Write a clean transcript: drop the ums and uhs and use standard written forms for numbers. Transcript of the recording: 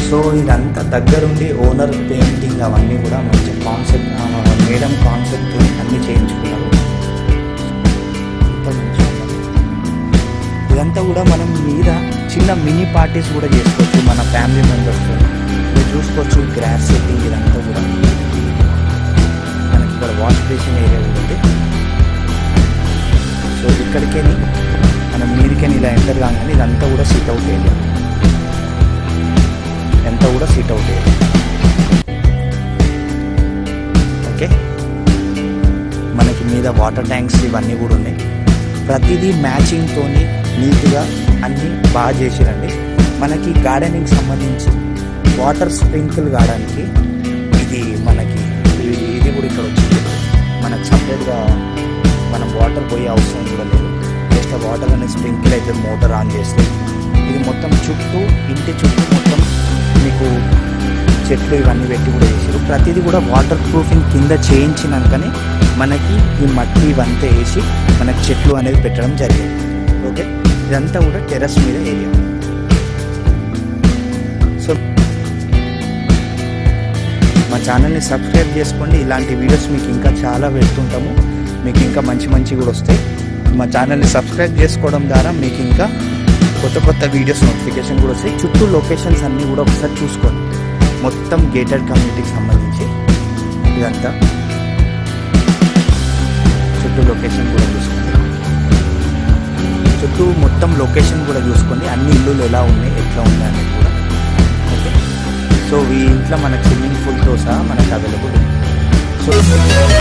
So ఇదంతా దగ్గరుండి owner painting అవన్నీ కూడా మంచి కాన్సెప్ట్ మేడం కాన్సెప్ట్ అన్నీ చేయించుకున్నారు. ఇదంతా కూడా మనం మీద చిన్న మినీ పార్టీస్ కూడా చేసుకోవచ్చు మన ఫ్యామిలీ మెంబర్స్తో. మీరు చూసుకోవచ్చు గ్రాస్ సెట్టింగ్ ఇదంతా కూడా మనకి ఇక్కడ వాష్ బేసిన్ ఏరియా ఉంటుంది. సో ఇక్కడికే మనం మీదికని ఇలా ఎంటర్ కాగానే ఇదంతా కూడా సిట్ అవుట్ ఏరియా, అంతా కూడా సిట్ అవుట్ ఏరియా. ఓకే, మనకి మీద వాటర్ ట్యాంక్స్ ఇవన్నీ కూడా ఉన్నాయి. ప్రతిదీ మ్యాచింగ్తో నీట్గా అన్నీ బాగా చేసిరండి. మనకి గార్డెనింగ్ సంబంధించి వాటర్ స్ప్రింకిల్ కావడానికి ఇది మనకి ఇది కూడా ఇక్కడ వచ్చింది. మనకు సపరేట్గా మనం వాటర్ పోయే అవసరం కూడా లేదు. జస్ట్ ఆ వాటర్ అనేది స్ప్రింకిల్ అయితే మోటార్ ఆన్ చేస్తే ఇది మొత్తం చుట్టూ ఇంటి చుట్టూ మొత్తం మీకు చెట్లు ఇవన్నీ పెట్టి కూడా చేసారు. ప్రతిదీ కూడా వాటర్ ప్రూఫింగ్ కింద చేయించినాకనే మనకి ఈ మట్టి ఇవంతా వేసి మనకి చెట్లు అనేది పెట్టడం జరిగింది. ఓకే, ఇదంతా కూడా టెర్రస్ మీద ఏరియా. సో మా ఛానల్ని సబ్స్క్రైబ్ చేసుకోండి. ఇలాంటి వీడియోస్ మీకు ఇంకా చాలా పెడుతుంటాము. మీకు ఇంకా మంచి మంచి కూడా వస్తాయి. మా ఛానల్ని సబ్స్క్రైబ్ చేసుకోవడం ద్వారా మీకు ఇంకా కొత్త కొత్త వీడియోస్ నోటిఫికేషన్ కూడా వస్తాయి. చుట్టూ లొకేషన్స్ అన్నీ కూడా ఒకసారి చూసుకోండి. మొత్తం గేటెడ్ కమ్యూనిటీకి సంబంధించి ఇదంతా చుట్టూ లొకేషన్ కూడా చూసుకోండి. చుట్టూ మొత్తం లొకేషన్ కూడా చూసుకోండి. అన్ని ఇల్లులు ఎలా ఉన్నాయి, ఎట్లా ఉన్నాయి అనేది కూడా. ఓకే, సో ఈ ఇంట్లో మనకు స్విమ్మింగ్ పూల్తో సహా మనకు అవైలబుల్ ఉంది. సో